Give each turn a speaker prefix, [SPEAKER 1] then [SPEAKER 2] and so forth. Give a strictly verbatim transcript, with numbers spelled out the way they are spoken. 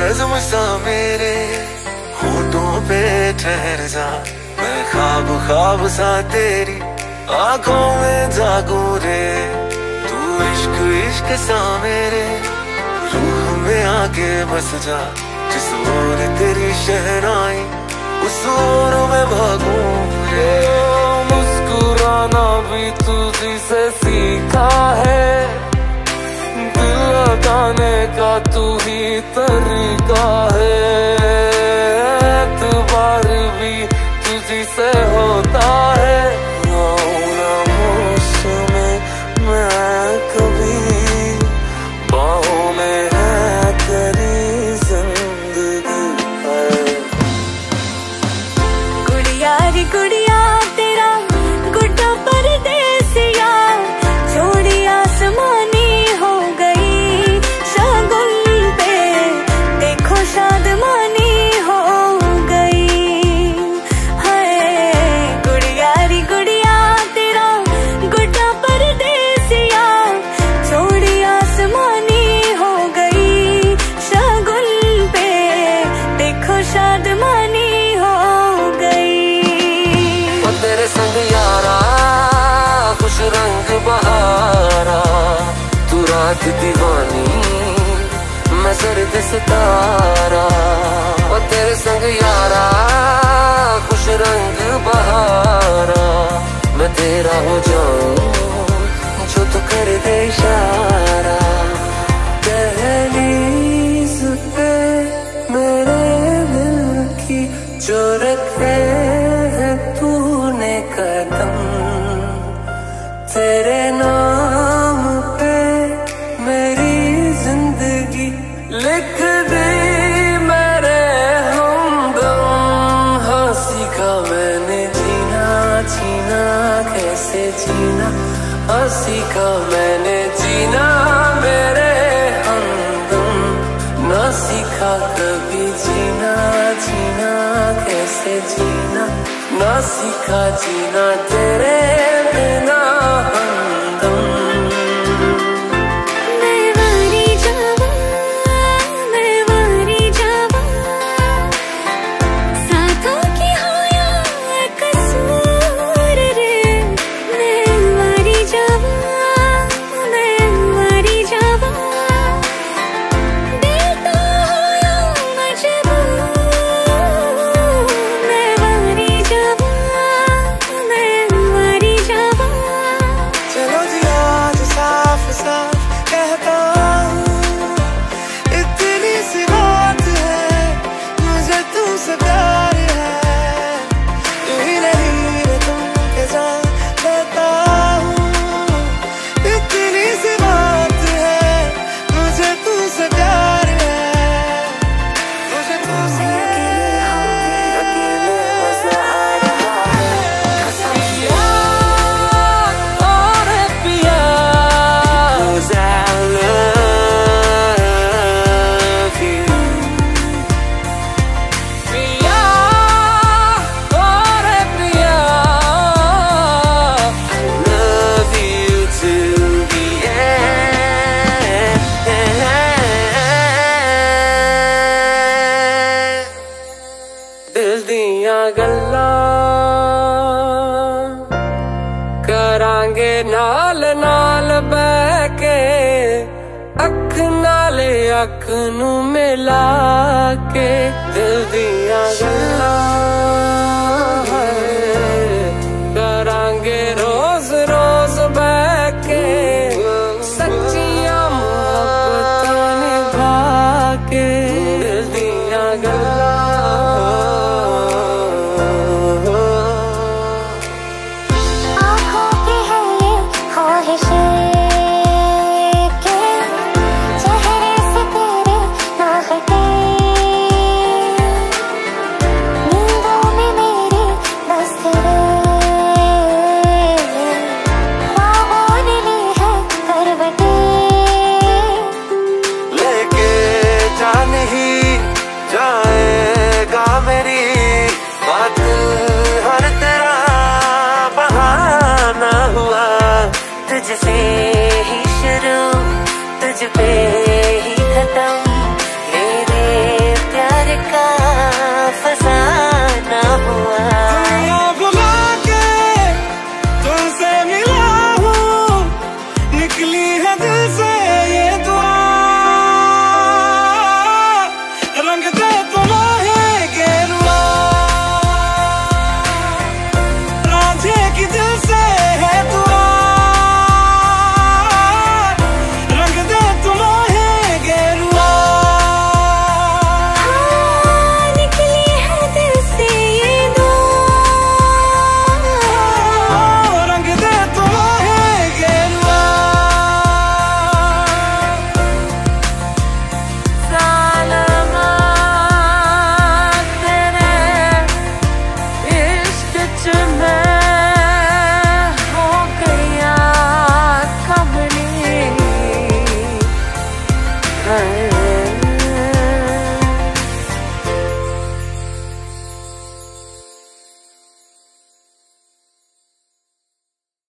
[SPEAKER 1] नज़्म सा मेरे होठों पे ठहर जा, मैं ख्वाब ख्वाब सा तेरी आंखों में जागूं रे। तू इश्क इश्क सा मेरे रूह में आके बस जा, जिस ओर तेरी शहनाई उस ओर में भागूं रे। मुस्कुराना भी तुझी से सीखा है, दिल लगाने का तू ही तरीका है। एतबार भी तुझी से होता है, ना मौसम मैं कभी बाहों में है तेरी जिंदगी है।
[SPEAKER 2] गुड़िया रे गुड़िया तेरा गुड्डा परदेसिया, छोड़ी आसमानी हो गई शगुन पे, देखो शादमानी हो गई है। गुड़िया रे गुड़िया तेरा गुड्डा परदेसिया, छोड़ी आसमानी हो गई शगुन पे, देखो शादमानी हो गई।
[SPEAKER 1] ओ तेरे संग यारा खुश रंग बहारा, तू रात दीवानी मैं सर्द सितारा। ओ तेरे संग यारा खुश रंग बहारा, मैं तेरा हो जाऊं जो तू कर दे इशारा। दहलीज पे मेरे दिल की जो रखे है तूने कदम, तेरे नाम पे मेरी जिंदगी लिख दी मेरे हमदम। हाँ सीखा मैंने जीना जीना कैसे जीना, हाँ सीखा मैंने जीना मेरे हमदम। ना सीखा कभी जीना जीना कैसे जीना, ना सीखा जीना तेरे बिना हमदम।
[SPEAKER 2] मैं वारी जावा, मैं वारी जावा, साथों की होया कसूर रे। मैं वारी जावा, मैं वारी जावा, दिल तो होया मजबूर। मैं वारी जावा, मैं वारी जावा।
[SPEAKER 1] चलो जी आज साफ साफ कहता हूँ, इतनी सी बात है मुझे तुमसे प्यार है। तू ही नहीं मैं तुम के जान लेता हूँ, इतनी सी बात है मुझे तुमसे प्यार है। मुझे तुमसे अकेले मजा आ रहा है। पिया और पिया, 'cause I love you। पिया और पिया, I love you too, yeah। दिल दिया गल्ला करांगे नाल नाल बह के, अख नाले अख नू मिला के। दिल दिया गल्ला करांगे रोज रोज बह के, सच्चियां मोहब्बतां निभा के। दिल दिया गल्ला
[SPEAKER 2] आँखों की है ये ख्वाहिशें के चेहरे से तेरे ना हटे, नींदों में मेरी बस तेरे ख्वाबों ने ली है करवटें।
[SPEAKER 1] लेके जान ही जाएगा मेरी बात, हर तेरा बहाना हुआ, तुझसे ही शुरू तुझ पे